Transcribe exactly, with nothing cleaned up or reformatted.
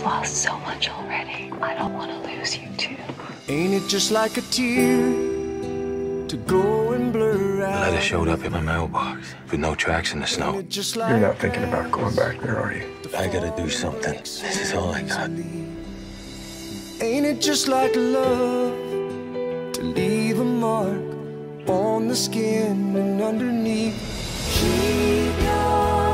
lost so much already. I don't want to lose you too. Ain't it just like a tear to go and blur out? A letter showed up in my mailbox with no tracks in the snow. Like You're not thinking about going back there, are you? I gotta do something. This is all I got. Ain't it just like love to leave a mark on the skin and underneath? Keep your